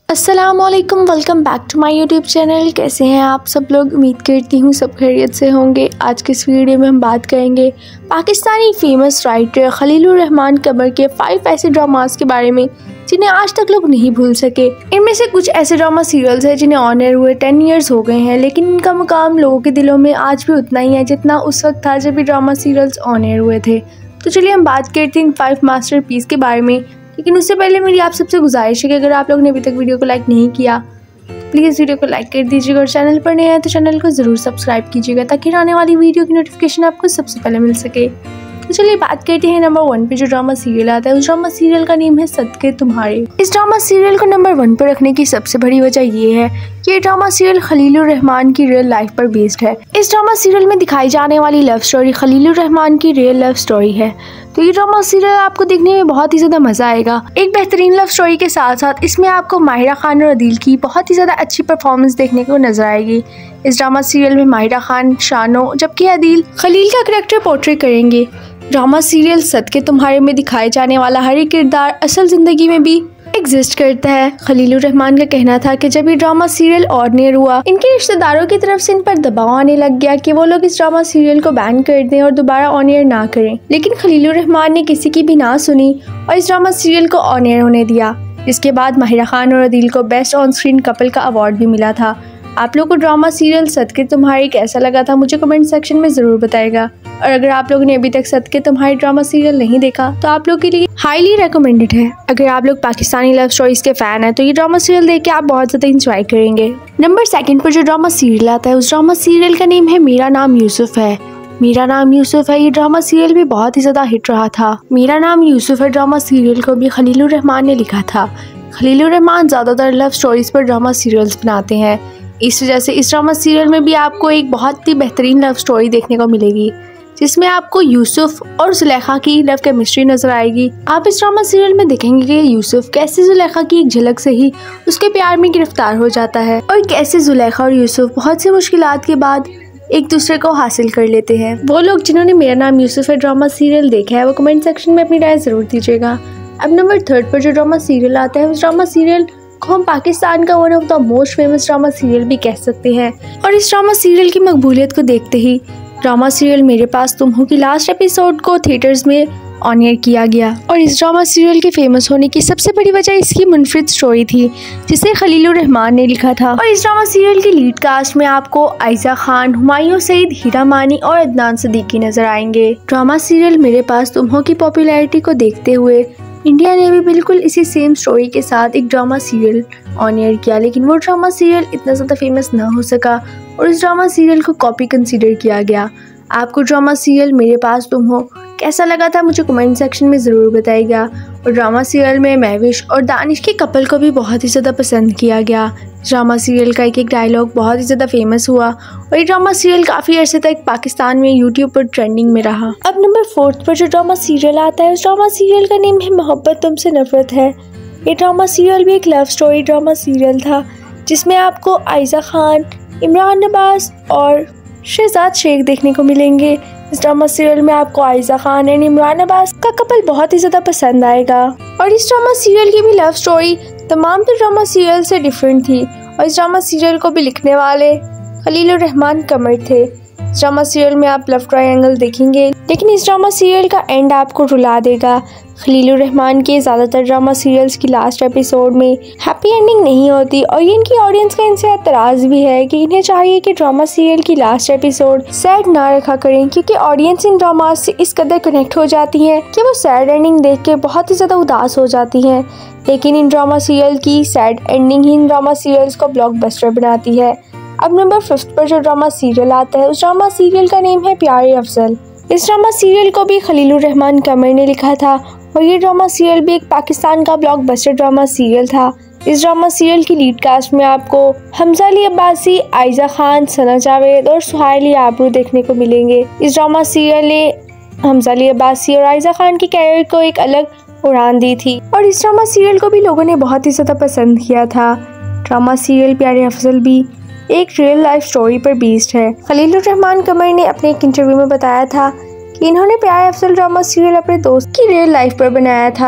अस्सलामुअलैकुम, welcome back to my YouTube channel. कैसे हैं आप सब लोग? उम्मीद करती हूँ सब खैरियत से होंगे। आज के इस वीडियो में हम बात करेंगे पाकिस्तानी फेमस राइटर खलीलुर रहमान कमर के 5 ऐसे ड्रामास के बारे में जिन्हें आज तक लोग नहीं भूल सके। इनमें से कुछ ऐसे ड्रामा सीरियल्स हैं जिन्हें ऑन एयर हुए 10 ईयर्स हो गए हैं, लेकिन इनका मुकाम लोगों के दिलों में आज भी उतना ही है जितना उस वक्त था जब ये ड्रामा सीरियल्स ऑन एयर हुए थे। तो चलिए हम बात करते हैं इन 5 मास्टरपीस के बारे में। लेकिन उससे पहले मेरी आप सबसे गुजारिश है कि अगर आप लोगों ने अभी तक वीडियो को लाइक नहीं किया तो प्लीज़ वीडियो को लाइक कर दीजिएगा, और चैनल पर नए हैं तो चैनल को ज़रूर सब्सक्राइब कीजिएगा ताकि आने वाली वीडियो की नोटिफिकेशन आपको सबसे पहले मिल सके। तो चलिए बात करते हैं नंबर 1 पे जो ड्रामा सीरियल आता है। उस ड्रामा सीरियल का नेम है सदके तुम्हारे। इस ड्रामा सीरियल को नंबर 1 पर रखने की सबसे बड़ी वजह ये है कि ये ड्रामा सीरियल खलीलुर रहमान की रियल लाइफ पर बेस्ड है। इस ड्रामा सीरियल में दिखाई जाने वाली लव स्टोरी खलीलुर रहमान की रियल लव स्टोरी है। तो ये ड्रामा सीरियल आपको देखने में बहुत ही ज्यादा मजा आएगा। एक बेहतरीन लव स्टोरी के साथ साथ इसमें आपको माहिरा खान और अदील की बहुत ही ज्यादा अच्छी परफॉर्मेंस देखने को नजर आएगी। इस ड्रामा सीरियल में माहिरा खान शानो जबकि अदील खलील का करेक्टर पोर्ट्रे करेंगे। ड्रामा सीरियल सदके तुम्हारे में दिखाए जाने वाला हर एक किरदार असल जिंदगी में भी एग्जिस्ट करता है। खलीलुर रहमान का कहना था कि जब ये ड्रामा सीरियल ऑन एयर हुआ, इनके रिश्तेदारों की तरफ से इन पर दबाव आने लग गया कि वो लोग इस ड्रामा सीरियल को बैन कर दें और दोबारा ऑन एयर ना करें। लेकिन खलीलुर रहमान ने किसी की भी ना सुनी और इस ड्रामा सीरियल को ऑन एयर होने दिया, जिसके बाद माहिरा खान और अदील को बेस्ट ऑन स्क्रीन कपल का अवार्ड भी मिला था। आप लोग को ड्रामा सीरियल सदके तुम्हारे कैसा लगा था मुझे कमेंट सेक्शन में ज़रूर बताएगा। और अगर आप लोगों ने अभी तक सदके तुम्हारे ड्रामा सीरियल नहीं देखा तो आप लोग के लिए हाईली रेकमेंडेड है। अगर आप लोग पाकिस्तानी लव स्टोरीज के फैन हैं तो ये ड्रामा सीरियल देख के आप बहुत ज़्यादा इंजॉय करेंगे। नंबर 2 पर जो ड्रामा सीरियल आता है उस ड्रामा सीरियल का नेम है मेरा नाम यूसुफ है। मेरा नाम यूसुफ है ये ड्रामा सीरियल भी बहुत ही ज़्यादा हिट रहा था। मेरा नाम यूसुफ है ड्रामा सीरियल को भी खलीलुर रहमान ने लिखा था। खलीलुर रहमान ज़्यादातर लव स्टोरीज पर ड्रामा सीरियल्स बनाते हैं, इस वजह से इस ड्रामा सीरियल में भी आपको एक बहुत ही बेहतरीन लव स्टोरी देखने को मिलेगी जिसमें आपको यूसुफ और जुलेखा की लव केमिस्ट्री नजर आएगी। आप इस ड्रामा सीरियल में देखेंगे कि यूसुफ कैसे जुलेखा की एक झलक से ही उसके प्यार में गिरफ्तार हो जाता है और कैसे जुलेखा और यूसुफ बहुत सी मुश्किलात के बाद एक दूसरे को हासिल कर लेते हैं। वो लोग जिन्होंने मेरा नाम यूसुफ है ड्रामा सीरियल देखा है वो कमेंट सेक्शन में अपनी राय जरूर दीजिएगा। अब नंबर 3 पर जो ड्रामा सीरियल आता है उस ड्रामा सीरियल को हम पाकिस्तान का one of the most famous drama serial भी कह सकते हैं। और इस ड्रामा सीरियल की मकबूलियत को देखते ही ड्रामा सीरियल मेरे पास तुम हो की लास्ट एपिसोड को थिएटर्स में ऑन एयर किया गया। और इस ड्रामा सीरियल के फेमस होने की सबसे बड़ी वजह इसकी मुनफरिद स्टोरी थी जिसे खलीलुर रहमान ने लिखा था। और इस ड्रामा सीरियल की लीड कास्ट में आपको आयजा खान, हुमायूं सईद, हीरा मानी और अदनान सिद्दीकी नजर आएंगे। ड्रामा सीरियल मेरे पास तुम हो की पॉपुलैरिटी को देखते हुए इंडिया ने भी बिल्कुल इसी सेम स्टोरी के साथ एक ड्रामा सीरियल ऑन एयर किया, लेकिन वो ड्रामा सीरियल इतना ज़्यादा फेमस ना हो सका और इस ड्रामा सीरियल को कॉपी कंसीडर किया गया। आपको ड्रामा सीरियल मेरे पास तुम हो कैसा लगा था मुझे कमेंट सेक्शन में ज़रूर बताइएगा। और ड्रामा सीरियल में महविश और दानिश के कपल को भी बहुत ही ज़्यादा पसंद किया गया। ड्रामा सीरियल का एक डायलॉग बहुत ही ज़्यादा फेमस हुआ और ये ड्रामा सीरियल काफ़ी अर्से तक पाकिस्तान में यूट्यूब पर ट्रेंडिंग में रहा। अब नंबर 4 पर जो ड्रामा सीरियल आता है उस ड्रामा सीरियल का नेम है मोहब्बत तुमसे नफरत है। ये ड्रामा सीरियल भी एक लव स्टोरी ड्रामा सीरियल था जिसमें आपको आयजा खान, इमरान अब्बास और शहजाद शेख देखने को मिलेंगे। इस ड्रामा सीरियल में आपको आयजा खान एंड इमरान अब्बास का कपल बहुत ही ज़्यादा पसंद आएगा। और इस ड्रामा सीरियल की भी लव स्टोरी तमाम ड्रामा सीरियल से डिफरेंट थी और इस ड्रामा सीरियल को भी लिखने वाले खलीलुर रहमान कमर थे। इस ड्रामा सीरियल में आप लव ट्रायंगल देखेंगे, लेकिन इस ड्रामा सीरियल का एंड आपको रुला देगा। खलीलुर रहमान के ज़्यादातर ड्रामा सीरियल्स की लास्ट एपिसोड में हैप्पी एंडिंग नहीं होती और ये इनकी ऑडियंस का इनसे एतराज़ भी है कि इन्हें चाहिए कि ड्रामा सीरियल की लास्ट एपिसोड सैड ना रखा करें, क्योंकि ऑडियंस इन ड्रामास से इस कदर कनेक्ट हो जाती है कि वो सैड एंडिंग देख के बहुत ही ज़्यादा उदास हो जाती हैं। लेकिन इन ड्रामा सीरियल की सैड एंडिंग ही इन ड्रामा सीरियल्स को ब्लॉकबस्टर बनाती है। अब नंबर 5 पर जो ड्रामा सीरियल आता है उस ड्रामा सीरियल का नेम है प्यारे अफजल। इस ड्रामा सीरियल को भी खलीलुर रहमान कमर ने लिखा था और ये ड्रामा सीरियल भी एक पाकिस्तान का ब्लॉकबस्टर ड्रामा सीरियल था। इस ड्रामा सीरियल की लीड कास्ट में आपको हमजा अली अब्बासी, आयजा खान, सना जावेद और सुहाइली आबरू देखने को मिलेंगे। इस ड्रामा सीरियल ने हमजा अली अब्बासी और आयजा खान के कैरियर को एक अलग उड़ान दी थी और इस ड्रामा सीरियल को भी लोगों ने बहुत ही ज़्यादा पसंद किया था। ड्रामा सीरियल प्यारे अफजल भी एक रियल लाइफ स्टोरी पर बेस्ड है। खलीलुर रहमान कमर ने अपने एक इंटरव्यू में बताया था कि इन्होंने प्यारे अफजल ड्रामा सीरियल अपने दोस्त की रियल लाइफ पर बनाया था।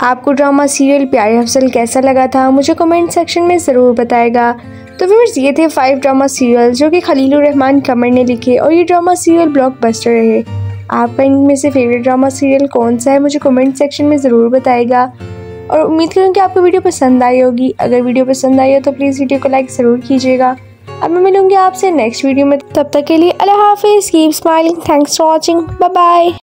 आपको ड्रामा सीरियल प्यारे अफजल कैसा लगा था मुझे कमेंट सेक्शन में ज़रूर बताएगा। तो व्यूअर्स, ये थे 5 ड्रामा सीरियल जो कि खलीलुर रहमान कमर ने लिखे और ये ड्रामा सीरियल ब्लॉकबस्टर रहे। आपका इनमें से फेवरेट ड्रामा सीरियल कौन सा है मुझे कमेंट सेक्शन में ज़रूर बताएगा और उम्मीद करूँ कि आपको वीडियो पसंद आई होगी। अगर वीडियो पसंद आई हो तो प्लीज़ वीडियो को लाइक ज़रूर कीजिएगा। अब मैं मिलूँगी आपसे नेक्स्ट वीडियो में, तब तक के लिए अल्लाह हाफिज़, keep smiling, thanks for watching, bye bye.